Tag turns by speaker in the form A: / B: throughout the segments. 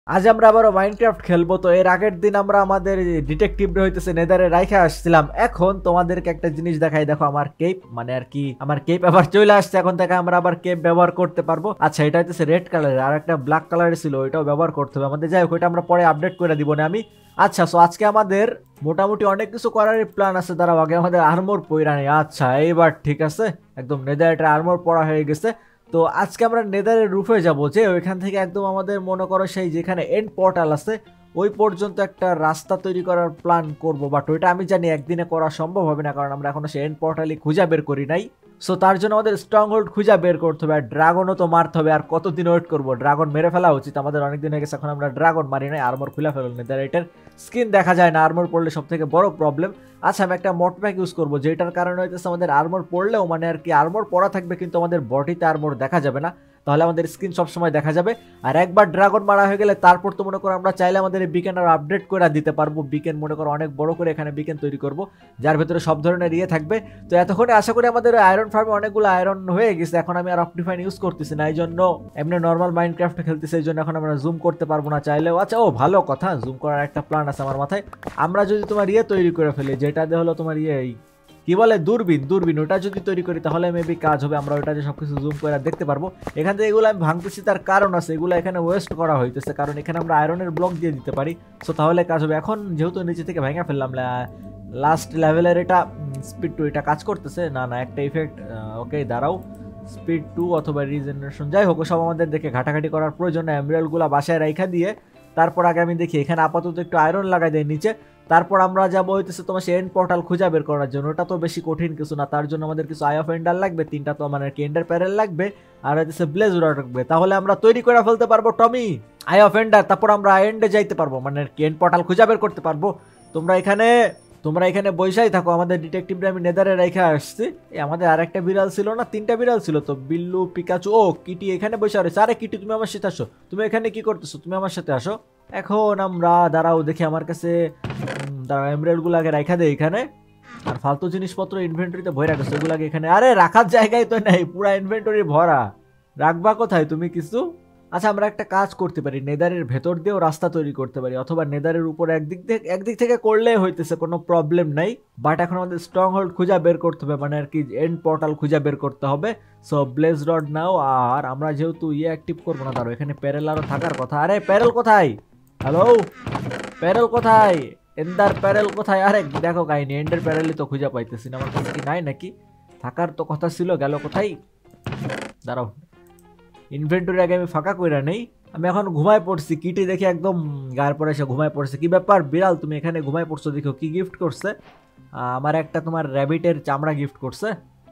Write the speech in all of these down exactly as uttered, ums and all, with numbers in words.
A: আজ আমরা আবারও মাইনক্রাফট খেলবো। তো এর আগের দিন আমরা আমাদের ডিটেকটিভরা হইতেছে নেদারে রাইখা আসছিলাম। এখন তোমাদেরকে একটা জিনিস দেখাই, দেখো আমার কেপ, মানে আর কি আমার কেপ আবার চলে আসছে। এখন থেকে আমরা আবার কেপ ব্যবহার করতে পারবো। আচ্ছা, এটা হইতেছে রেড কালারের, আর একটা ব্ল্যাক কালারের ছিল, ওইটাও ব্যবহার করতে হবে আমাদের। যাই হোক, ওইটা আমরা পরে আপডেট করে দিব না আমি। আচ্ছা, সো আজকে আমাদের মোটামুটি অনেক কিছু করার প্ল্যান আছে। দাঁড়াও, আগে আমাদের আর্মর পইরা নেই। আচ্ছা, এইবার ঠিক আছে, একদম নেদারের আর্মর পরা হয়ে গেছে। তো আজকে আমরা নেদারের রুফে যাব, যে ওইখান থেকে একদম আমাদের মনে করো সেই যেখানে এন্ড পোর্টাল আছে ওই পর্যন্ত একটা রাস্তা তৈরি করার প্ল্যান করব। বাট ওইটা আমি জানি একদিনে করা সম্ভব হবে না, কারণ আমরা এখনো সেই এন্ড পোর্টালই খুঁজে বের করি নাই। সো তার জন্য আমাদের স্ট্রং হোল্ড খুঁজে বের করতে হবে, আর ড্রাগনও তো মারতে হবে। আর কতদিন ওয়েট করবো? ড্রাগন মেরে ফেলা উচিত আমাদের, অনেকদিন হয়ে গেছে। এখন আমরা ড্রাগন মারি নাই, আর্মর খুলে ফেলুন। নেদারেটের স্কিন দেখা যায় না, আর্মর পড়লে সব থেকে বড় প্রবলেম। আচ্ছা, আমি একটা মড প্যাক ইউজ করবো, যেটার কারণে হইতেছে আমাদের আর্মর পড়লেও মানে আর কি আর্মর পরা থাকবে, কিন্তু আমাদের বডিতে আর্মর দেখা যাবে না। তাহলে আমাদের স্ক্রিন সবসময় দেখা যাবে। আর একবার ড্রাগন মারা হয়ে গেলে তারপর তো মনে করো আমরা চাইলে আমাদের বিকেন আর আপডেট করে দিতে পারবো। বিকেন মনে করো অনেক বড় করে এখানে বিকেন তৈরি করব, যার ভেতরে সব ধরনের ইয়ে থাকবে। তো এতক্ষণে আশা করি আমাদের আয়রন ফার্মে অনেকগুলো আয়রন হয়ে গেছে। এখন আমি আর অপটিফাইন ইউজ করতেছি না, এই জন্য এমনি নর্মাল মাইনক্রাফট খেলতেছি, এই জন্য এখন আমরা জুম করতে পারবো না চাইলেও। আচ্ছা, ও ভালো কথা, জুম করার একটা প্ল্যান আছে আমার মাথায়। আমরা যদি তোমার ইয়ে তৈরি করে ফেলি, যেটা দিয়ে হলো তোমার ইয়ে কি বলে দূরবীন, দূরবীন ওটা যদি তৈরি করি তাহলে মেবি কাজ হবে। আমরা ওটা যে সবকিছু জুম করে দেখতে পারবো। এখান থেকে এগুলো আমি ভাঙতেছি, তার কারণ আছে, এগুলো এখানে ওয়েস্ট করা হইতেছে, কারণ এখানে আমরা আয়রনের ব্লক দিয়ে দিতে পারি। সো তাহলে কাজ হবে। এখন যেহেতু নিচে থেকে ভেঙে ফেললাম, লাস্ট লেভেলের এটা স্পিড টু, এটা কাজ করতেছে না, না একটা ইফেক্ট। ওকে দাঁড়াও, স্পিড টু অথবা রিজেনারেশন, যাই হোক সব আমাদের দেখে ঘাটাঘাটি করার প্রয়োজন। এমরাল্ডগুলো বাসায় রাইখা দিয়ে তারপর আগে আমি দেখি এখানে আপাতত একটু আয়রন লাগাই দেয় নিচে। তারপর আমরা যাবো হইতেছে তোমার সেই এন্ড পোর্টাল খুঁজে বের করার জন্য। ওটা তো বেশি কঠিন কিছু না, তার জন্য আমাদের কিছু আই অফ এন্ডার লাগবে, তিনটা তো মানে কি এন্ডার প্যারেল লাগবে, আর হইতেছে ব্লেজ রড লাগবে। তাহলে আমরা তৈরি করে ফেলতে পারবো টমি আই অফ এন্ডার। তারপর আমরা এন্ডে যাইতে পারবো, মানে কি এন্ড পোর্টাল খুঁজে বের করতে পারবো। তোমরা এখানে তোমরা এখানে বৈশাই থাকো, আমাদের ডিটেকটিভরা আমি নেদারে রেখে আসছি। আমাদের আর একটা বিড়াল ছিল না, তিনটা বিড়াল ছিল তো, বিল্লু, পিকাচু, ও কিটি এখানে বসে রয়েছে। আরে কিটি, তুমি আমার সাথে আসো, তুমি এখানে কি করতেছো? তুমি আমার সাথে আসো। এখন আমরা দাঁড়াও দেখি, আমার কাছে দাঁড়াও এমরাল্ড গুলো আগে রাখা দেয় এখানে, আর ফালতু জিনিসপত্র ইনভেন্টরিতে ভরে রাখছো, এগুলো এখানে। আরে রাখার জায়গায় তো নেই, পুরা ইনভেন্টরি ভরা, রাখবা কোথায় তুমি কিছু? আচ্ছা, আমরা একটা কাজ করতে পারি, নেদারের ভেতর দিয়েও রাস্তা তৈরি করতে পারি, অথবা নেদারের উপর একদিক থেকে একদিক থেকে করলে হইতেছে, কোনো প্রবলেম নাই। বাট এখন আমাদের স্ট্রং হোল্ড খুঁজে বের করতে হবে, মানে আর কি এন্ড পোর্টাল খুঁজে বের করতে হবে। So blaze rod now. আর আমরা যেহেতু ইয়ে অ্যাক্টিভ করবো না, ধরো এখানে প্যারেল আরও থাকার কথা। আরে প্যারেল কোথায়? হ্যালো, প্যারেল কোথায়? এন্ডার প্যারেল কোথায়? আরে দেখো কাহিনী, এন্ডার প্যারেলই তো খুঁজে পাইতেছি না, আমার কাছে কি নাই নাকি? থাকার তো কথা ছিল, গেল কোথায়? দাঁড়াও, ইনভেন্টরি আগে আমি ফাঁকা কইরা নেই। আমি এখন ঘুমায় পড়ছি, কিটি দেখে একদম গায়ের পরে এসে ঘুমায় পড়ছে। কি ব্যাপার বিড়াল, তুমি এখানে ঘুমায় পড়ছো? দেখো কি গিফট করছে আমার, একটা তোমার র্যাবিটের চামড়া গিফট করছে।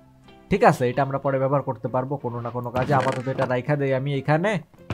A: ঠিক আছে, এটা আমরা পরে ব্যবহার করতে পারবো কোনো না কোনো কাজে। আপাতত এটা রাইখা দেই আমি এখানে,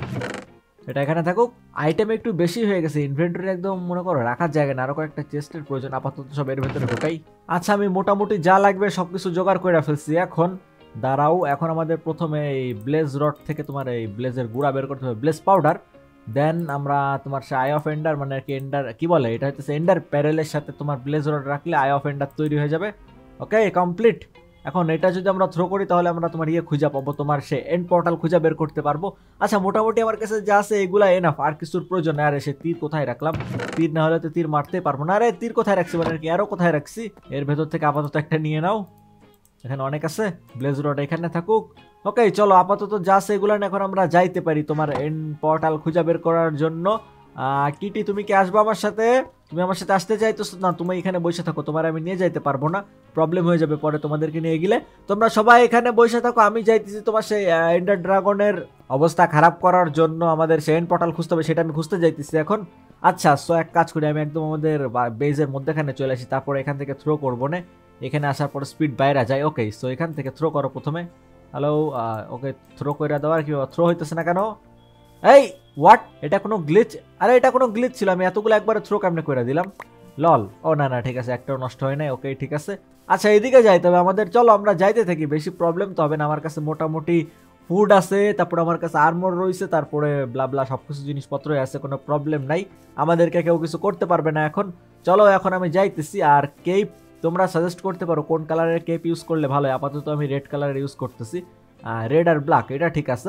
A: এটা এখানে থাকুক। আইটেম একটু বেশি হয়ে গেছে, ইনভেন্টরি একদম মনে করো রাখার জায়গা না, আরো কয়েকটা চেস্টের প্রয়োজন। আপাতত সব এর ভেতরে ঢোকাই। আচ্ছা, আমি মোটামুটি যা লাগবে সবকিছু জোগাড় করে ফেলছি। এখন দাঁড়াও, এখন আমাদের প্রথমে এই ব্লেজ রড থেকে তোমার এই ব্লেজের গুঁড়া বের করতে হবে, ব্লেজ পাউডার। দেন আমরা তোমার সে আই অফ এন্ডার, মানে আর কি এন্ডার কি বলে, এটা হচ্ছে এন্ডার প্যারেলের সাথে তোমার ব্লেজ রড রাখলে আই অফ এন্ডার তৈরি হয়ে যাবে। Okay complete. এখন এটা যদি আমরা থ্রো করি তাহলে আমরা তোমার ইয়ে খুঁজে পাবো, তোমার সে এন্ড পোর্টাল খুঁজে বের করতে পারবো। আচ্ছা, মোটামুটি আমার কাছে যা আছে এগুলা এনাফ, আর কিছুর প্রয়োজন নেই। আরে সে তীর কোথায় রাখলাম? তীর না হলে তো তীর মারতেই পারবো না। আরে তীর কোথায় রাখছি, মানে কি আরো কোথায় রাখছি? এর ভেতর থেকে আপাতত একটা নিয়ে নাও, এখানে অনেক আছে। ব্লেজ রড এখানে থাকুক। ওকে চলো, আপাতত যা আছে এগুলো এখন আমরা যাইতে পারি তোমার এন্ড পোর্টাল খুঁজে বের করার জন্য। কিটি, তুমি কি আসবে আমার সাথে? তুমি আমার সাথে আসতে চাইতেছো না? তুমি এখানে বসে থাকো, তোমার আমি নিয়ে যাইতে পারবো না, প্রবলেম হয়ে যাবে পরে তোমাদেরকে নিয়ে গেলে। তোমরা সবাই এখানে বসে থাকো, আমি যাইতেছি তোমার সেই এন্ডার ড্রাগনের অবস্থা খারাপ করার জন্য। আমাদের সেই এন্ড পোর্টাল খুঁজতে হবে, সেটা আমি খুঁজতে যাইতেছি এখন। আচ্ছা, সো এক কাজ করি, আমি একদম আমাদের বেজের মধ্যেখানে চলে আসি, তারপর এখান থেকে থ্রো করবো না। এখানে আসার পর স্পিড বাইরে যায়। ওকে, সো এখান থেকে থ্রো করো প্রথমে। হ্যালো, ওকে থ্রো করে দেওয়ার কি থ্রো হইতেছে না কেন? এই হোয়াট, এটা কোনো গ্লিচ? আরে এটা কোনো গ্লিচ ছিল, আমি এতগুলো একবারে থ্রো কেমনে করে দিলাম, লল। ও না না, ঠিক আছে, একটাও নষ্ট হয় নাই। ওকে ঠিক আছে। আচ্ছা, এদিকে যাইতে হবে আমাদের, চলো আমরা যাইতে থাকি, বেশি প্রবলেম তো হবে না। আমার কাছে মোটামুটি ফুড আছে, তারপরে আমার কাছে আর্মর রয়েছে, তারপরে ব্লাবলা সবকিছু জিনিসপত্রই আছে, কোনো প্রবলেম নাই। আমাদেরকে কেউ কিছু করতে পারবে না এখন। চলো এখন আমি যাইতেছি। আর কেপ তোমরা সাজেস্ট করতে পারো কোন কালারের কেপ ইউজ করলে ভালো হয়। আপাতত আমি রেড কালারের ইউজ করতেছি, রেড আর ব্ল্যাক, এটা ঠিক আছে।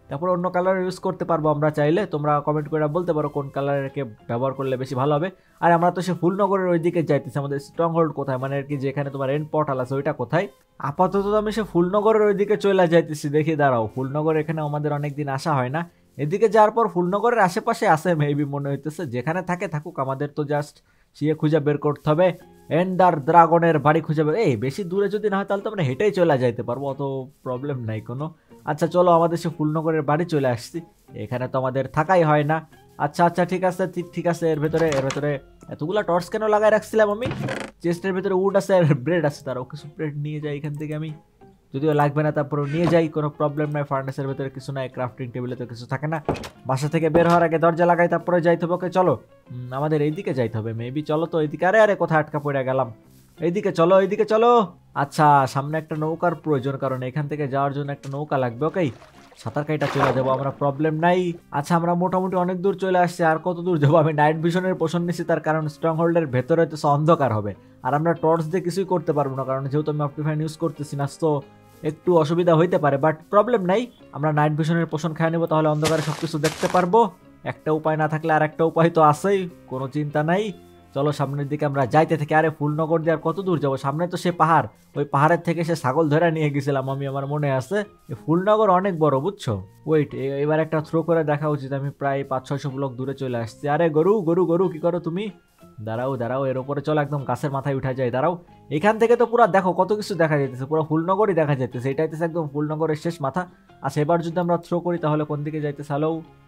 A: তারপর অন্য কালার ইউজ করতে পারবো আমরা চাইলে, তোমরা কমেন্ট করে বলতে পারো কোন কালারকে ব্যবহার করলে বেশি ভালো হবে। আর আমরা তো সে ফুলনগরের ওই দিকে যাইতেছি, আমাদের স্ট্রং হোল্ড কোথায় মানে আর কি যেখানে তোমার এন্ড পোর্টাল আছে ওইটা কোথায়? আপাতত আমি সে ফুলনগরের ওই দিকে চলে যাইতেছি, দেখি দাঁড়াও ফুলনগর এখানে আমাদের অনেকদিন আসা হয় না। এদিকে যাওয়ার পর ফুলনগরের আশেপাশে আছে মেবি মনে হইতেছে, যেখানে থাকে থাকুক আমাদের তো জাস্ট সে খুঁজে বের করতে হবে এন্ডার ড্রাগনের বাড়ি খুঁজে বের। এই বেশি দূরে যদি না হয় তাহলে তো আমরা হেঁটেই চলে যাইতে পারবো, অত প্রবলেম নাই কোনো। আচ্ছা চলো আমাদের সে ফুলনগরের বাড়ি চলে আসছি, এখানে তো আমাদের থাকাই হয় না। আচ্ছা আচ্ছা ঠিক আছে ঠিক আছে এর ভেতরে এর ভেতরে এতগুলা টর্চ কেন লাগাই রাখছিলাম আমি? চেস্টের ভেতরে উড আছে আর ব্রেড আছে, তারাও কিছু ব্রেড নিয়ে যাই এখান থেকে আমি, যদিও লাগবে না তারপরে নিয়ে যাই, কোনো প্রবলেম নাই। ফার্নেসের ভেতরে কিছু নাই, ক্রাফটিং টেবিলে তো কিছু থাকে না। বাসা থেকে বের হওয়ার আগে দরজা লাগাই তারপরে যাইতে হবে। ওকে চলো আমাদের এইদিকে যাইতে হবে মেবি, চলো তো এইদিকে। আরে আরে কোথায় আটকা পড়ে গেলাম, এইদিকে চলো এইদিকে চলো। আচ্ছা সামনে একটা নৌকার প্রয়োজন, কারণ এখান থেকে যাওয়ার জন্য একটা নৌকা লাগবে। ওকে সাঁতার কাইটা চলে যাবো আমরা, প্রবলেম নাই। আচ্ছা আমরা মোটামুটি অনেক দূর চলে আসছি, আর কত দূর যাবো? আমি নাইট ভিশনের পোষণ নিচ্ছি, তার কারণ স্ট্রং হোল্ডের ভেতরে তো অন্ধকার হবে আর আমরা টর্চ দিয়ে কিছুই করতে পারবো না, কারণ যেহেতু আমি অপটিফাইন ইউজ করতেছি না, তো একটু অসুবিধা হইতে পারে, বাট প্রবলেম নাই। আমরা নাইট ভিশনের পোষণ খেয়ে নেবো, তাহলে অন্ধকারে সবকিছু দেখতে পারবো। একটা উপায় না থাকলে আর একটা উপায় তো আছেই, কোনো চিন্তা নাই। চলো সামনের দিকে আমরা যাইতে থাকি। আরে ফুলনগর দিয়ে আর কত দূর যাবো? সামনে তো সে পাহাড়, ওই পাহাড়ের থেকে সে ছাগল ধরে নিয়ে গেছিলাম আমি, আমার মনে আছে। ফুলনগর অনেক বড় বুঝছো। ওয়েট এবার একটা থ্রো করে দেখা উচিত, আমি প্রায় পাঁচ ছয়শো ব্লক দূরে চলে আসছি। আরে গরু গরু গরু কি করো তুমি? দাঁড়াও দাঁড়াও এর উপরে চলো, একদম গাছের মাথায় উঠা যায়। দাঁড়াও এখান থেকে তো পুরো দেখো কত কিছু দেখা যাইতেছে, পুরো ফুলনগরই দেখা যাইতেছে, এটা হইতেছে একদম ফুলনগরের শেষ মাথা। আচ্ছা এবার যদি আমরা থ্রো করি তাহলে কোন দিকে যাইতেছে? হ্যালো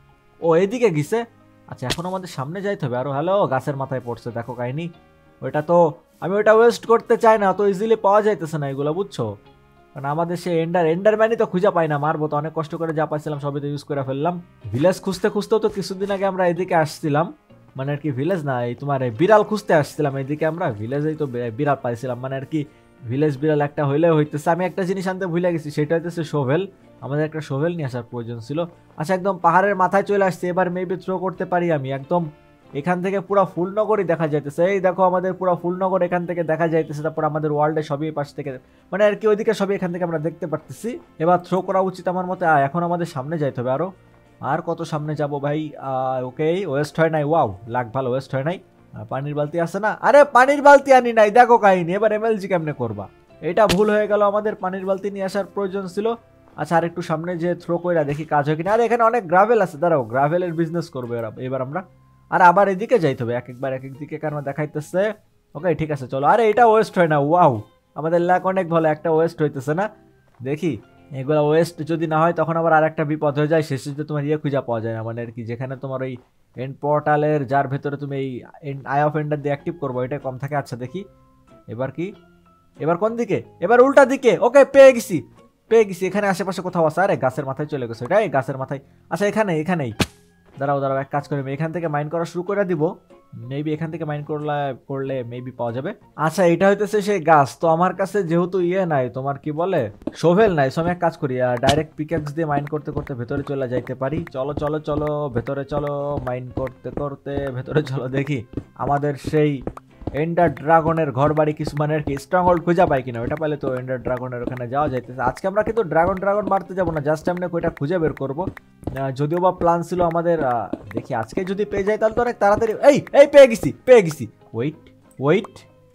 A: ও এদিকে গেছে। আচ্ছা এখন আমাদের সামনে যাইতে হবে আরো। হ্যালো গাছের মাথায় পড়ছে দেখো কাহিনী, ওইটা তো আমি ওইটা ওয়েস্ট করতে চাই না, তো ইজিলি পাওয়া যাইতেছে না এগুলো বুঝছো, কারণ আমাদের সে এন্ডার এন্ডারম্যানই তো খুঁজে পাই না, মারবো তো অনেক কষ্ট করে যা পাইছিলাম সবই তো ইউজ করে ফেললাম। ভিলেজ খুঁজতে খুঁজতেও তো কিছুদিন আগে আমরা এদিকে আসছিলাম, মানে আর কি ভিলেজ না এই তোমার বিড়াল খুঁজতে আসছিলাম এদিকে আমরা, ভিলেজেই তো বিড়াল পাইছিলাম, মানে আর কি ভিলেজ বিড়াল একটা হইলে হইতেছে। আমি একটা জিনিস আনতে ভুলে গেছি, সেটা হইতেছে শোভেল, আমাদের একটা শোভেল নিয়ে আসার প্রয়োজন ছিল। আচ্ছা একদম পাহাড়ের মাথায় চলে আসছে, এবার মেবি থ্রো করতে পারি আমি। একদম এখান থেকে পুরো ফুলনগরই দেখা যাইতেছে, এই দেখো আমাদের পুরো ফুলনগর এখান থেকে দেখা যাইতেছে, তারপর আমাদের ওয়ার্ল্ডে সবই পাশ থেকে মানে আর কি ওইদিকে সবই এখান থেকে আমরা দেখতে পারতেছি। এবার থ্রো করা উচিত আমার মতে, এখন আমাদের সামনে যাইতে হবে আরো, আর কত সামনে যাব ভাই? ওকে ওয়েস্ট হয় নাই, ওয়াও লাগ ভালো ওয়েস্ট হয় নাই। পানির বালতি আছে না? আরে পানির বালতি আনি নাই, দেখো কাহিনী। এবার এমএলজি কেমনে করবা? এটা ভুল হয়ে গেল, আমাদের পানির বালতি নিয়ে আসার প্রয়োজন ছিল। আচ্ছা আর একটু সামনে যে থ্রো কইরা দেখি কাজ হয় কিনা। আর এখানে অনেক গ্রাভেল আছে, দাঁড়াও গ্রাভেলের বিজনেস করবো এবার আমরা। আর আবার এদিকে যাইতে হবে, এক একবার এক এক দিকে কারণ দেখাইতেছে। ওকে ঠিক আছে চলো। আরে এটা ওয়েস্ট হয় না, ওয়াও আমাদের ল্যাক অনেক ভালো, একটা ওয়েস্ট হইতেছে না। দেখি এগুলো ওয়েস্ট যদি না হয় তখন আবার আর একটা বিপদ হয়ে যায়, শেষে যে তোমার ইয়ে খুঁজে পাওয়া যায় না, মানে আর কি যেখানে তোমার ওই এন্ড পোর্টালের যার ভেতরে তুমি এই আই অফ এন্ডার দিয়ে অ্যাক্টিভ করবো, এটা কম থাকে। আচ্ছা দেখি এবার কি, এবার কোন দিকে? এবার উল্টা দিকে। ওকে পেয়ে গেছি পেয়ে গেছি, এখানে আশেপাশে কোথাও আছে। আরে গাছের মাথায় চলে গেছে, এটা এই গাছের মাথায়। আচ্ছা এখানে এখানেই দাঁড়াও দাঁড়াও এক কাজ করে আমি এখান থেকে মাইন করা শুরু করে দিব, মেবি এখান থেকে মাইন করলে করলে মেবি পাওয়া যাবে। আচ্ছা এটা হইতেছে সেই গাছ, তো আমার কাছে যেহেতু ইয়ে নাই তোমার কি বলে শোভেল নাই, সো আমি এক কাজ করি ডাইরেক্ট পিক্যাক্স দিয়ে মাইন করতে করতে ভেতরে চলে যাইতে পারি। চলো চলো চলো ভেতরে চলো, মাইন করতে করতে ভেতরে চলো, দেখি আমাদের সেই এন্ডার ড্রাগনের ঘর বাড়ি কিছু মানে আর কি স্ট্রং হোল্ড খুঁজে পাই কিনা। ওটা পাইলে তো এন্ডার ড্রাগনের ওখানে যাওয়া যাইতেছে। আজকে আমরা কিন্তু ড্রাগন ড্রাগন মারতে যাবো না, জাস্ট আমরা ওইটা খুঁজে বের করবো, যদিও বা প্ল্যান ছিল আমাদের। দেখি আজকে যদি পেয়ে যাই তাহলে তো অনেক তাড়াতাড়ি। এই এই পেয়ে গেছি পেয়ে গেছি ওয়েট ওয়েট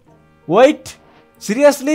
A: ওয়েট সিরিয়াসলি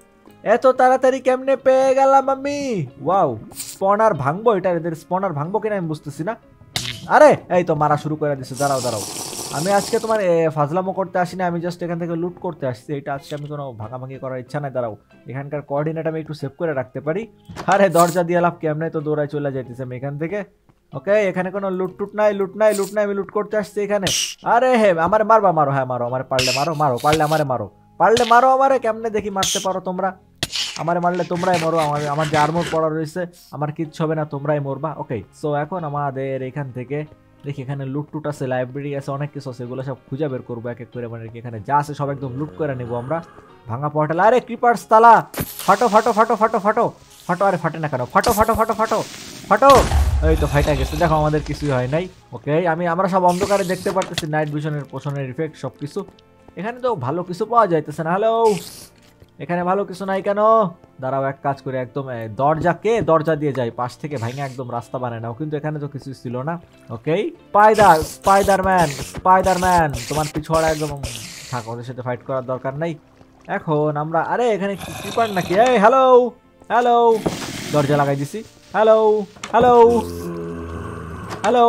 A: এত তাড়াতাড়ি কেমনে পেয়ে গেলাম আমি? ওয়াও স্পনার ভাঙবো, এটা এদের স্পনার ভাঙবো কিনা আমি বুঝতেছি না। আরে এই তো মারা শুরু করে দিচ্ছে, দাঁড়াও দাঁড়াও আমি আজকে তোমার ফাজলামো করতে আসি না, আমি জাস্ট এখান থেকে লুট করতে আসছি। এটা আজকে আমি কোনো ভাঙাভাঙি করার ইচ্ছা নাই। দাঁড়াও এখানকার কোঅর্ডিনেট আমি একটু সেভ করে রাখতে পারি। আরে দরজা দিয়ে লাভ কেমনে তো দৌড়ায় চলে যাইতেছে আমি এখান থেকে। ওকে এখানে কোনো লুট টুট নাই লুট নাই লুট নাই, আমি লুট করতে আসছি এখানে। আরে হে আমার মারবা, মারো হ্যাঁ মারো, আমার পারলে মারো মারো, পারলে আমারে মারো, পারলে মারো আমারে। কেমনে দেখি মারতে পারো তোমরা? আমারে মারলে তোমরাই মরো, আমার আমার যে আর্মর পড়া রয়েছে আমার কিচ্ছু হবে না, তোমরাই মরবা। ওকে সো এখন আমাদের এখান থেকে দেখি এখানে লুট টুট আছে, লাইব্রেরি আছে, অনেক কিছু আছে, এগুলো সব খুঁজে বের করবো এক এক করে, মানে এখানে যা আছে সব একদম লুট করে নেবো আমরা। ভাঙা পোর্টাল, আরে ক্রিপার্স তালা, ফাটো ফাটো ফাটো ফাটো ফাটো ফাটো, আরে ফাটে না কেন? ফাটো ফাটো ফাটো ফাটো ফাটো, এই তো ফাইটা গেছে, দেখো আমাদের কিছুই হয় নাই। ওকে আমি আমরা সব অন্ধকারে দেখতে পারতেছি, নাইট ভিশনের পোষণের ইফেক্ট সব কিছু। এখানে তো ভালো কিছু পাওয়া যাইতেছে না। হ্যালো এখানে ভালো কিছু নাই কেন? দাঁড়াও, এক কাজ করে একদম দরজা কে দরজা দিয়ে যাই, পাশ থেকে ভাঙে একদম রাস্তা বানায় নাও। কিন্তু এখানে তো কিছু ছিল না। ওকে, স্পাইডার স্পাইডারম্যান স্পাইডারম্যান তোমার পিছড়া একদম থাক, ওদের সাথে ফাইট করার দরকার নাই। এখন আমরা আরে এখানে ক্রিপার নাকি? এই হ্যালো হ্যালো, দরজা লাগাই দিছি। হ্যালো হ্যালো হ্যালো,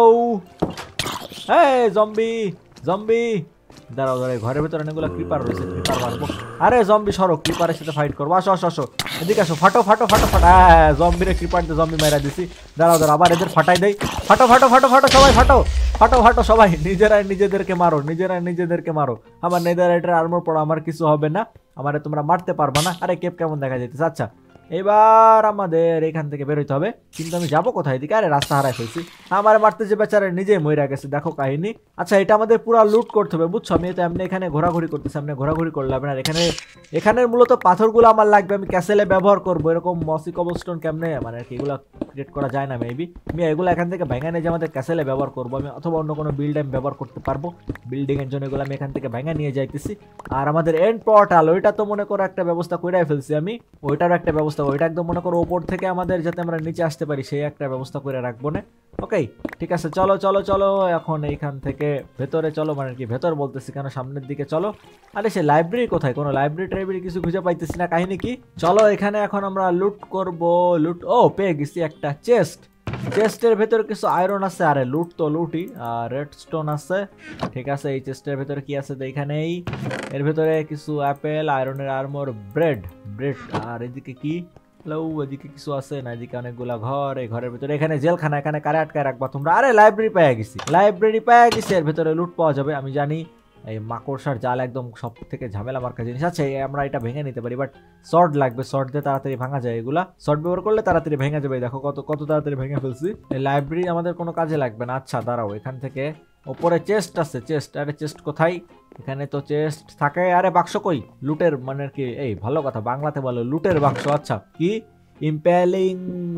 A: এই জম্বি জম্বি, দাঁড়াও দাঁড়াও, ঘরের ভেতরে অনেকগুলো ক্রিপার রয়েছে, ক্রিপার মারবো। আরে জম্বি সরো, ক্রিপারের সাথে ফাইট করবো, আসো আসো আসো, এদিকে আসো, ফাটো ফাটো ফাটো ফাটো। হ্যাঁ, জম্বিরে ক্রিপার দিয়ে জম্বি মারা দিছি। দাঁড়াও দাঁড়াও, আবার এদের ফাটাই দেই। ফাটো ফাটো ফাটো ফাটো, সবাই ফাটো ফাটো ফাটো, সবাই নিজেরাই নিজেদেরকে মারো, নিজেরাই নিজেদেরকে মারো। আমার নেদাররাইটের আর্মর পড়া, আমার কিছু হবে না, আমারে তোমরা মারতে পারবা না। আরে কেপ কেমন দেখা যাইতেছে। আচ্ছা, এবার আমাদের এখান থেকে বেরোইতে হবে, কিন্তু আমি যাবো কোথায়? দিকে আরে রাস্তা হারাই ফেলছি। আমার মারতে যে বেচারা নিজে মইরা গেছে, দেখো কাহিনী। আচ্ছা, এটা আমাদের পুরো লুট করতে হবে, বুঝছো? আমি তো এমনি এখানে ঘোরাঘুরি করতেছি, এমনি ঘোরাঘুরি করলাম না। এখানে এখানের মূলত পাথরগুলো আমার লাগবে, আমি ক্যাসেলে ব্যবহার করবো। এরকম মসি কবলস্টোন কেমনে মানে কি এগুলো ক্রিয়েট করা যায় না মেবি। আমি এগুলো এখান থেকে ভেঙে নিয়ে যে আমাদের ক্যাসেলে ব্যবহার করবো আমি, অথবা অন্য কোনো বিল্ড আমি ব্যবহার করতে পারবো। বিল্ডিং এর জন্য এগুলো আমি এখান থেকে ভেঙে নিয়ে যাইতেছি। আর আমাদের এন্ড পোর্টাল, ওইটা তো মনে করো একটা ব্যবস্থা কইরাই ফেলছি আমি, ওইটারও একটা ব্যবস্থা, ওইটা একদম মনে করো উপর থেকে আমাদের যাতে আমরা নিচে আসতে পারি সেই একটা ব্যবস্থা করে রাখবো না। ওকে, ঠিক আছে, চলো চলো চলো, এখন এইখান থেকে ভেতরে চলো, মানে কি ভেতর বলতেছি কেন, সামনের দিকে চলো। আরে সে লাইব্রেরি কোথায়? কোনো লাইব্রেরি টাইব্রেরি কিছু খুঁজে পাইতেছি না, কাহিনী কি? চলো এখানে এখন আমরা লুট করব। লুট, ও পেয়ে গেছি একটা চেস্ট। চেস্টের ভেতরে কিছু আয়রন আছে, আরে লুট তো লুটই। আর রেড স্টোন আছে, ঠিক আছে। এই চেস্টের ভেতরে কি আছে এইখানেই, এর ভেতরে কিছু অ্যাপেল, আয়রনের আর্মর, ব্রেড ব্রেড। আর এদিকে কি? হ্যালো, এদিকে কিছু আছে না? এদিকে অনেকগুলা ঘর, এই ঘরের ভিতরে এখানে জেলখানা, এখানে কারে আটকায় রাখবা তোমরা? আরে লাইব্রেরি পেয়ে গেছি, লাইব্রেরি পেয়ে গেছি, এর ভেতরে লুট পাওয়া যাবে। আমি জানি এই মাকড়সার জাল একদম সব থেকে ঝামেলা মার্কা জিনিস আছে, আমরা এটা ভেঙে নিতে পারি, বাট শর্ট লাগবে, শর্ট দিয়ে তাড়াতাড়ি ভাঙা যায়। এগুলা শর্ট ব্যবহার করলে তাড়াতাড়ি ভেঙে যাবে। দেখো কত কত তাড়াতাড়ি ভেঙে ফেলছি। এই লাইব্রেরি আমাদের কোনো কাজে লাগবে না। আচ্ছা দাঁড়াও, এখান থেকে ওপরে চেস্ট আছে, চেস্ট। আরে চেস্ট কোথায়? এখানে তো চেস্ট থাকে। আরে বাক্স কই? লুটের মানে কি? এই ভালো কথা, বাংলাতে বলো লুটের বাক্স। আচ্ছা, কি ইম্পেলিং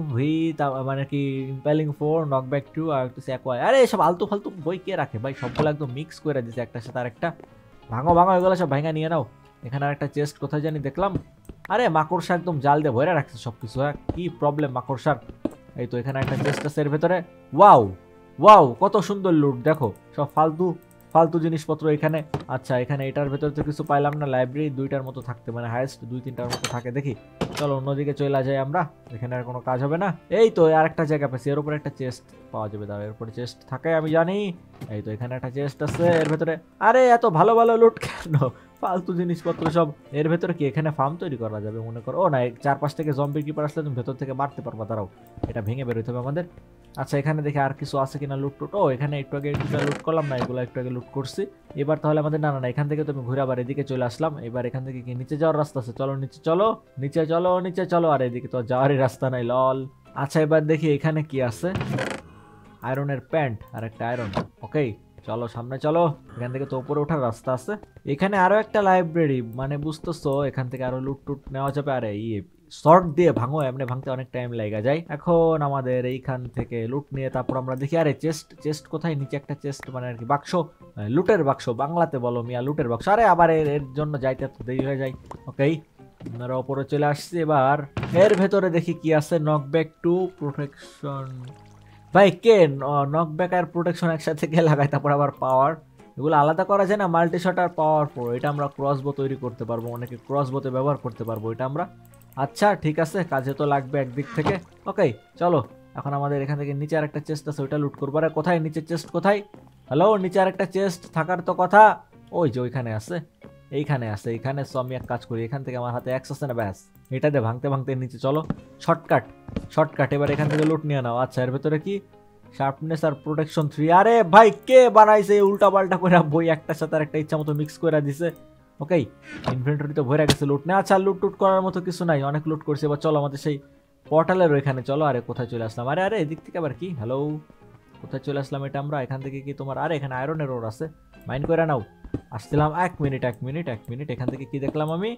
A: উইথ মানে কি ইম্পেলিং ফোর, নকব্যাক টু, আর একটা অ্যাকোয়ার। আরে এসব আলতু ফালতু বই কে রাখে ভাই? সবগুলো একদম মিক্স করে দিছে একটার সাথে আরেকটা। ভাঙো ভাঙো, এগুলো সব ভাঙা নিয়ে নাও। এখানে আর একটা চেস্ট কোথায় জানি দেখলাম। আরে মাকড়সা একদম জাল দিয়ে ভরে রাখছে সবকিছু। হ্যাঁ, কি প্রবলেম মাকড়সার? এই তো এখানে একটা চেস্ট আছে এর ভেতরে। ওয়াও ওয়াও, কত সুন্দর লুট, দেখো সব ফালতু ফালতু জিনিসপত্র এখানে। আচ্ছা, এখানে এটার ভেতরে তো কিছু পাইলাম না। লাইব্রেরি দুইটার মতো থাকতে, মানে হাইয়েস্ট দুই তিনটার মতো থাকে। দেখি, চলো অন্যদিকে চলে যাই আমরা, এখানে আর কোনো কাজ হবে না। এই তো আর একটা জায়গা পেয়েছি, এর উপরে একটা চেস্ট পাওয়া যাবে। দাও, এর উপরে চেস্ট থাকে আমি জানি। এই তো এখানে একটা চেস্ট আছে এর ভেতরে। আরে এত ভালো ভালো লুট কেন? ফালতু জিনিসপত্র সব। এর ভেতরে কি এখানে ফার্ম তৈরি করা যাবে মনে করো? ও না, চারপাশ থেকে জম্বি কিপার আসলে তুমি ভেতর থেকে মারতে পারবা। দাঁড়াও, এটা ভেঙে বেরোতে হবে আমাদের। আচ্ছা, এখানে দেখি আর কিছু আছে কিনা লুট টুট। ও এখানে একটু আগে দুটা লুট করলাম না, এগুলো একটু আগে লুট করছি। এবার তাহলে আমাদের না না না এখান থেকে তুমি ঘুরে আবার এদিকে চলে আসলাম। এবার এখান থেকে কি নিচে যাওয়ার রাস্তা আছে? চলো নিচে চলো, নিচে চলো, নিচে চলো। আর এদিকে তো যাওয়ারই রাস্তা নাই, লল। আচ্ছা, এবার দেখি এখানে কি আছে। আয়রনের প্যান্ট আর একটা আয়রন। ওকে, চলো সামনে চলো। এখান থেকে তো উপরে ওঠার রাস্তা আছে। এখানে আরো একটা লাইব্রেরি, মানে বুঝতেছো এখান থেকে আরো লুট টুট নেওয়া যাবে। আরে ইয়ে শর্ট দিয়ে ভাঙো, এমনি ভাঙতে অনেক টাইম লেগে যায়। এখন আমাদের এইখান থেকে লুট নিয়ে তারপর আমরা দেখি। আরে চেস্ট চেস্ট কোথায়? নিচে একটা চেস্ট, মানে আর কি বাক্স, লুটের বাক্স বাংলাতে বলো মিয়া, লুটের বাক্স। আরে আবার এর জন্য যাইতে এত দেরি হয়ে যায়। ওকে, আমরা ওপরে চলে আসছি। এবার এর ভেতরে দেখি কি আছে। Knockback two, protection. ভাই কে নকব্যাক আর প্রোটেকশন একসাথে কে লাগায়? তারপর আবার পাওয়ার, এগুলো আলাদা করা যায় না? মাল্টি শট আর পাওয়ার ফোর, এটা আমরা ক্রসবো তৈরি করতে পারবো, অনেকে ক্রসবোতে ব্যবহার করতে পারবো এটা আমরা। আচ্ছা ঠিক আছে, কাজে তো লাগবে একদিক থেকে। ওকে, চলো এখন আমাদের এখান থেকে নিচে আর একটা চেস্ট আছে, ওইটা লুট করবো। আরে কোথায় নিচে চেস্ট কোথায়? হ্যালো, নিচে আর একটা চেস্ট থাকার তো কথা। ওই যে ওইখানে আছে, এইখানে আছে এইখানে। সো আমি এক কাজ করি, এখান থেকে আমার হাতে অ্যাক্স আছে না, ব্যাস এটাতে ভাঙতে ভাঙতে নিচে চলো। Shortcut shortcut. এবার এখান থেকে লুট নিয়ে নাও। আচ্ছা, এর ভেতরে কি? শার্পনেস আর প্রোটেকশন থ্রি। আরে ভাই কে বানাইছে উল্টা পাল্টা করে বই একটার সাথে আর একটা ইচ্ছা মতো মিক্স করে দিছে। ওকে, ইনভেন্টরি তো ভরে গেছে লুট না। আচ্ছা, লুট টুট করার মতো কিছু নাই, অনেক লুট করছে। এবার চলো আমাদের সেই পোর্টালের ওইখানে চলো। আরে কোথায় চলে আসলাম? আরে আরে এদিক থেকে আবার কি? হ্যালো, কোথায় চলে আসলাম এটা আমরা? এখান থেকে কি তোমার? আরে এখানে আয়রনের ওর আছে, মাইন্ড করে নাও। আসছিলাম, এক মিনিট এক মিনিট এক মিনিট এখান থেকে কি দেখলাম আমি?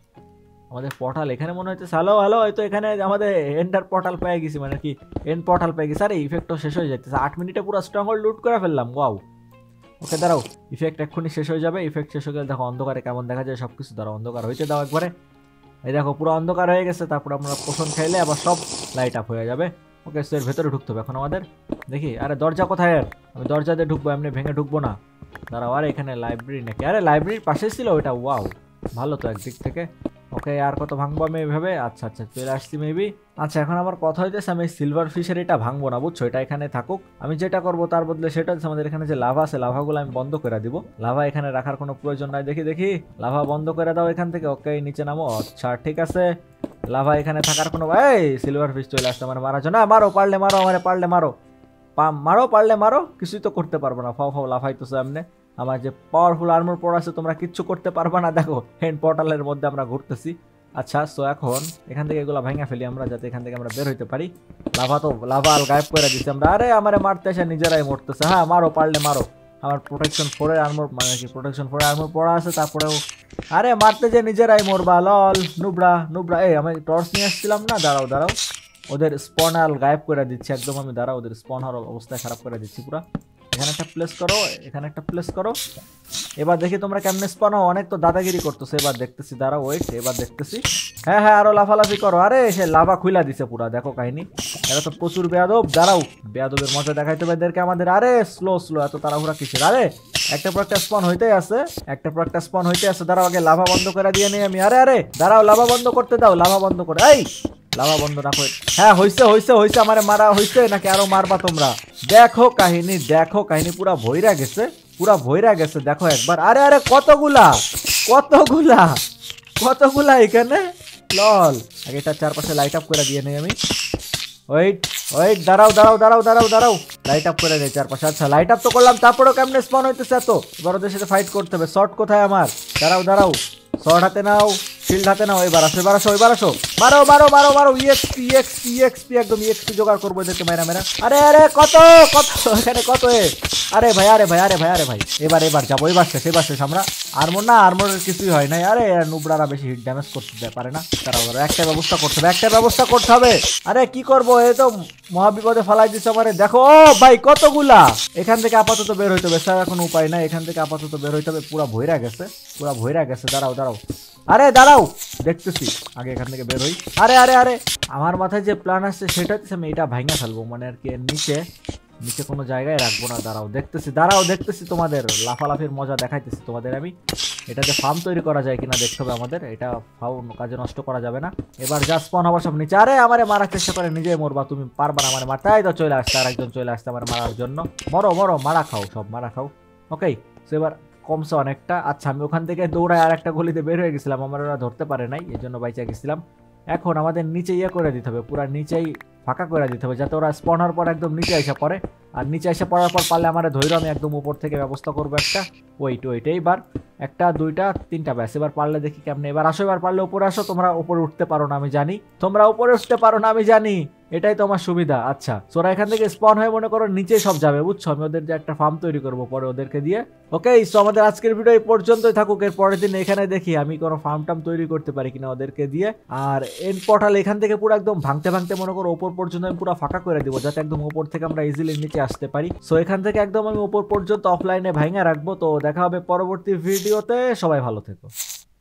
A: আমাদের পোর্টাল এখানে মনে হচ্ছে। হ্যালো হ্যালো, এই তো এখানে আমাদের এন্ডার পোর্টাল পেয়ে গেছি, মানে কি এন্ড পোর্টাল পেয়ে গেছি। আরে ইফেক্টও শেষ হয়ে যাচ্ছে, আট মিনিটে পুরো স্ট্রং হোল্ড লুট করে ফেললাম। ওয়াও, ওকে দাঁড়াও, ইফেক্ট এক্ষুনি শেষ হয়ে যাবে। ইফেক্ট শেষ হয়ে গেলে দেখো অন্ধকারে কেমন দেখা যায় সবকিছু। দাঁড়াও, অন্ধকার হয়েছে, দাও একবারে। এই দেখো পুরো অন্ধকার হয়ে গেছে, তারপর আমরা পোষণ খাইলে আবার সব লাইট আপ হয়ে যাবে। ওকে, সো এর ভেতরে ঢুকতে হবে এখন আমাদের। দেখি, আরে দরজা কোথায়? এর আমি দরজা দিয়ে ঢুকবো, এমনি ভেঙে ঢুকবো না। দাঁড়াও, আরে এখানে লাইব্রেরি নাকি? আরে লাইব্রেরির পাশে ছিল ওইটা, ওয়াও ভালো তো একদিক থেকে। ওকে, আর কত ভাঙবো আমি এইভাবে? আচ্ছা আচ্ছা, চলে আসছি মেবি। আচ্ছা, এখন আমার কথা হইতেছে আমি সিলভার ফিশের এটা ভাঙবো না, বুঝছো? এটা এখানে থাকুক। আমি যেটা করবো তার বদলে সেটা হচ্ছে আমাদের এখানে যে লাভা আছে, লাভাগুলো আমি বন্ধ করে দিব। লাভা এখানে রাখার কোনো প্রয়োজন নাই। দেখি দেখি, লাভা বন্ধ করে দাও এখান থেকে। ওকে, নিচে নামো। আচ্ছা ঠিক আছে, লাভা এখানে থাকার কোনো, এই সিলভার ফিশ চলে আসছে আমার মারার জন্য। মারো, পারলে মারো, আমারে পারলে মারো, মারো পারলে মারো, কিছুই তো করতে পারবো না। ফাও ফাও লাফাইতেছে এমনি। আমার যে পাওয়ারফুল আর্মর পড়া আছে, তোমরা কিচ্ছু করতে পারবা না। দেখো হেন্ড পোর্টালের মধ্যে আমরা ঘুরতেছি। আচ্ছা, সো এখন এখান থেকে এগুলো ভাঙা ফেলি আমরা, যাতে এখান থেকে আমরা বের হইতে পারি। লাভা তো লাভা আল গায়েব করে দিচ্ছি আমরা। আরে আমারে মারতে এসে নিজেরাই মরতেছে। হ্যাঁ মারো, পারলে মারো। আমার প্রোটেকশন ফোরের আর্মর, মানে কি প্রোটেকশন ফোরের আর্মর পড়া আছে, তারপরেও আরে মারতে যে নিজেরাই মরবা। লল নুবরা নুবরা। এই আমি টর্চ নিয়ে আসছিলাম না, দাঁড়াও দাঁড়াও, ওদের স্পনাল গায়েব করে দিচ্ছি একদম আমি। দাঁড়া, ওদের স্পন হওয়ার অবস্থা খারাপ করে দিচ্ছি পুরো। এখানে একটা প্লেস করো, এখানে একটা প্লেস করো। এবার দেখি তোমরা কেমনে স্পন হও। অনেক তো দাদাগিরি করতেছে, এবার দেখতেছি। দাঁড়া ওয়েট, এবার দেখতেছি। হ্যাঁ হ্যাঁ, আরো লাফালাফি করো। আরে সে লাভা খুইলা দিছে পুরা, দেখো কাহিনী। এরা তো প্রচুর বেয়াদব। দাঁড়াও, বেয়াদবের মজা দেখাইতে হবে এদেরকে আমাদের। আরে স্লো স্লো, এত তাড়াহুড়া কিসের? আরে একটা পর একটা স্পন হইতেই আছে, একটা পর একটা স্পন হইতে আছে। দাঁড়াও, আগে লাভা বন্ধ করে দিয়ে নেই আমি। আরে আরে দাঁড়াও, লাভা বন্ধ করতে দাও, লাভা বন্ধ করে। এই লাভা বন্ধ না করে, হ্যাঁ হইছে হইছে হইছে, আমারে মারা হইছে নাকি আরো মারবা তোমরা? দেখো কাহিনী, দেখো কাহিনী, পুরা ভইরা গেছে, পুরা ভইরা গেছে, দেখো একবার। আরে আরে কতগুলা কতগুলা কতগুলা এখানে, লল। আগে এটা চারপাশে লাইট আপ করে দিয়ে নেই আমি। ওয়েট ওয়েট, দাঁড়াও দাঁড়াও দাঁড়াও দাঁড়াও দাঁড়াও, লাইট আপ করে দেয় চারপাশে। আচ্ছা লাইট আপ তো করলাম, তারপরেও কেমনে স্পন হইতেছে এত? এবার ওদের সাথে ফাইট করতে হবে। শর্ট কোথায় আমার? দাঁড়াও দাঁড়াও, শর্ট হাতে নাও, শিল্ড হাতে নাও। এবার আসো, এবার আসো, এবার আসো। মারো মারো মারো মারো, ইএক্সপি ইএক্সপি ইএক্সপি, একদম ইএক্সপি জোগাড় করবো এদেরকে মেরা মেরা। আরে আরে কত কত এখানে কত এ? আরে ভাই আরে ভাই আরে ভাই আরে ভাই, এবার এবার যাবো, এবার শেষ, এবার শেষ আমরা। আর্মর না, আর্মরের কিছুই হয় নাই। আরে নুবরারা বেশি হিট ড্যামেজ করতে পারে না। তারা একটা ব্যবস্থা করতে হবে, একটা ব্যবস্থা করতে হবে। আরে কি করবো, এ তো মহাবিপদে ফালাই দিচ্ছে আমারে। দেখো ও ভাই কতগুলা। এখান থেকে আপাতত বের হইতে হবে স্যার, এখন উপায় নাই। এখান থেকে আপাতত বের হইতে হবে, পুরা ভইরা গেছে, পুরা ভইরা গেছে। দাঁড়াও দাঁড়াও, আরে দাঁড়াও, দেখতেছি, আগে এখান থেকে বের হই। আরে আরে আরে, আমার মাথায় যে প্ল্যান আসছে সেটা হচ্ছে আমি এটা ভাঙা ফেলবো, মানে আর কি নিচে নিচে কোনো জায়গায় রাখবো না। দাঁড়াও দেখতেছি, দাঁড়াও দেখতেছি, তোমাদের লাফালাফির মজা দেখাইতেছি তোমাদের আমি। এটাতে ফার্ম তৈরি করা যায় কিনা দেখতে হবে আমাদের। এটা ফার্ম কাজে নষ্ট করা যাবে না। এবার যা স্পন হবার সব নিচে। আরে আমারে মারার চেষ্টা করে নিজেই মরবা, তুমি পারবা না আমার মারতে। তো চলে আসছে আর একজন, চলে আসছে আমার মারার জন্য। মরো মরো, মারা খাও, সব মারা খাও। ওকে, তো এবার কমছে অনেকটা। আচ্ছা, আমি ওখান থেকে দৌড়ায় আর একটা গলিতে বের হয়ে গেছিলাম, আমার ওরা ধরতে পারে নাই, এই জন্য বাইচা গেছিলাম। এখন আমাদের নিচে ইয়ে করে দিতে হবে, পুরা নিচেই ফাঁকা করে দিতে হবে, যাতে ওরা স্পন হওয়ার পর একদম নিচে এসে পড়ে। আর নিচে এসে পড়ার পর পারলে আমার ধৈর্য আমি একদম উপর থেকে ব্যবস্থা করবো একটা। ওয়েট ওয়েট, এইবার একটা দুইটা তিনটা ব্যাস। এবার পারলে দেখি কেমনে। এবার আসো, এবার পারলে উপরে আসো। তোমরা উপরে উঠতে পারো না আমি জানি, তোমরা উপরে উঠতে পারো না আমি জানি, এটাই তো আমার সুবিধা। আচ্ছা, সোরা এখান থেকে স্পন হয়ে মনে করো নিচে সব যাবে, বুঝছো? আমি ওদের যে একটা ফার্ম তৈরি করবো পরে ওদেরকে দিয়ে। ওকে, সো আমাদের আজকের ভিডিও এই পর্যন্তই থাকুক। এর পরের দিন এখানে দেখি আমি কোনো ফার্ম টার্ম তৈরি করতে পারি কিনা ওদেরকে দিয়ে। আর এন্ড পোর্টাল এখান থেকে পুরো একদম ভাঙতে ভাঙতে মনে করো ওপর পর্যন্ত আমি পুরো ফাঁকা করে দিব, যাতে একদম উপর থেকে আমরা ইজিলি নিচে আসতে পারি। সো এখান থেকে একদম আমি উপর পর্যন্ত অফলাইনে ভাঙা রাখবো। তো দেখা হবে পরবর্তী ভিডিওতে, সবাই ভালো থেকো।